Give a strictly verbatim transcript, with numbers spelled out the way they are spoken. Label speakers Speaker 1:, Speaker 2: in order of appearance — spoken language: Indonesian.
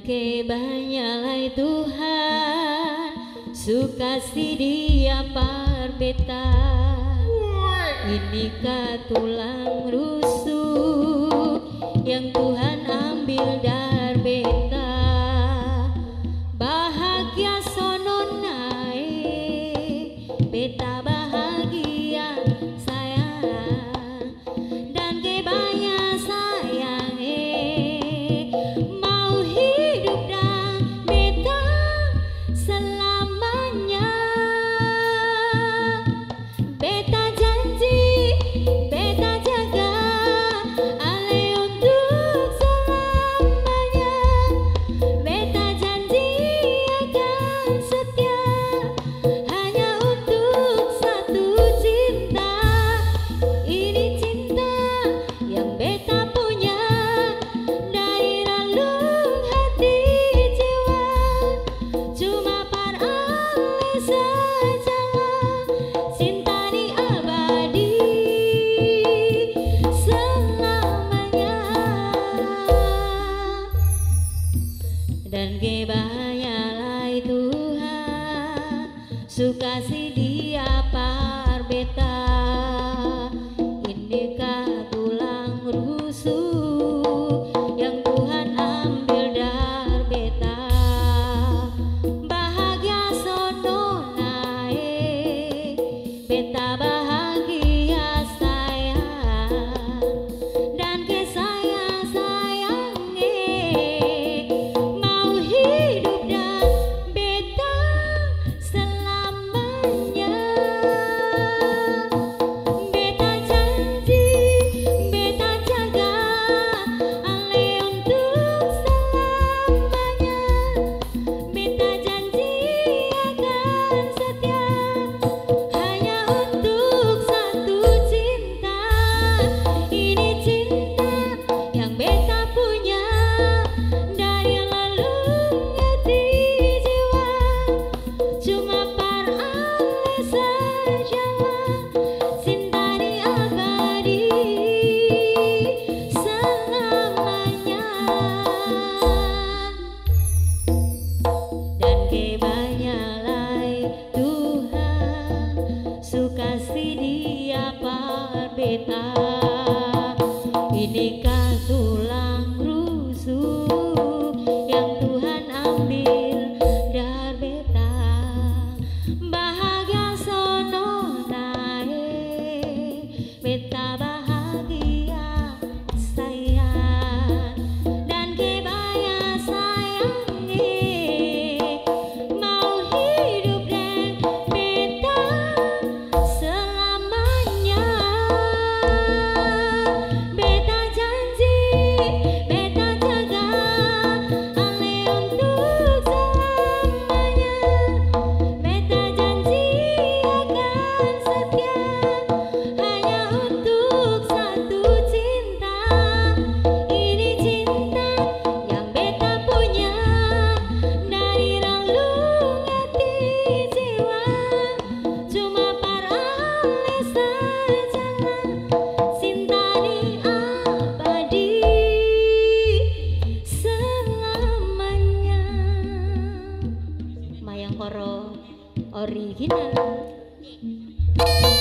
Speaker 1: kebanyalai Tuhan sukasi dia parbeta inikah tulang rusuk yang Tuhan ambil dari beta bahagia sono naik beta bahagia sayang dan kebaya sayang eh mau hidup dan beta selamanya beta janji beta jaga ale untuk selamanya beta janji akan setia hanya untuk satu cinta ini cinta yang beta punya dari relung hati jiwa cuma par ale sajalah cinta di abadi selamanya dan kebayalai Tuhan sukasi dia parbeta inikah tulang rusuk yang Tuhan ambil dari beta bahagia sono naik beta bahagia sayang dan kesayang sayang eh mau hidup dan beta selamanya beta janji beta jaga ale untuk selamanya beta janji akan setia hanya untuk satu cinta ini cinta yang beta punya dari relung hati jiwa cuma par ale sajalah cinta di abadi selamanya dan kebanyalai Tuhan sukasi dia parbeta inikah tulang rusuk yang Tuhan ambil dari beta bahagia sono naik beta bahagia sayang dan kebaya sayang eh mau hidup dan beta selamanya beta janji beta jaga ale untuk selamanya beta janji akan setia hanya untuk satu cinta ini cinta yang beta punya dari relung hati jiwa cuma par ale sajalah cinta di abadi selamanya Mayang Koro original.